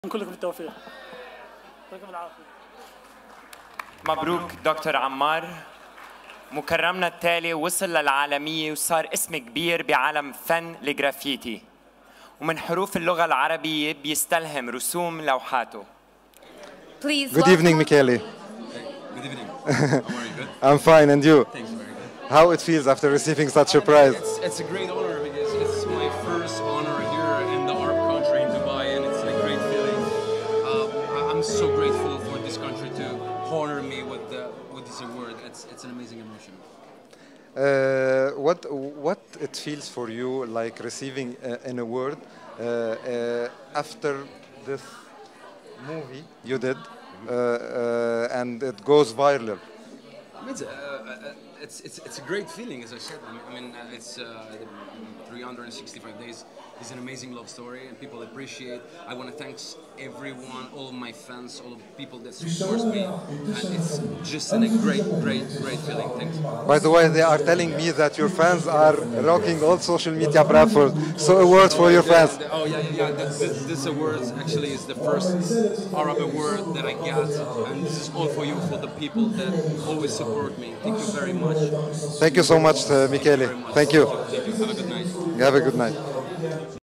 كلكم بالتوفيق. يعطيكم العافية. مبروك دكتور عمار. مكرمنا التالي وصل للعالمية وصار اسم كبير بعالم فن الجرافيتي، ومن حروف اللغة العربية بيستلهم رسوم لوحاته. Good evening, Michele. Good evening. How are you? Good? I'm fine, and you? Thanks, very good. How it feels after receiving such a prize? It's a great honor because it's my first honor here in the Arab country in Dubai, and it's a great feeling. I'm so grateful for this country to honor me with this award. It's an amazing emotion. What it feels for you like receiving an award after this movie you did and it goes viral? It's a great feeling, as I said. I mean, it's 365 days. It's an amazing love story, and people appreciate. I want to thank everyone, all of my fans, all of the people that support me, and it's just a great feeling. Thanks. By the way, they are telling me that your fans are rocking all social media platforms. So a word for your fans. This award actually is the first Arab award that I got, and this is all for you, for the people that always support me. Thank you very much. Thank you so much, Michele. Thank you. Thank you. Have a good night. Have a good night.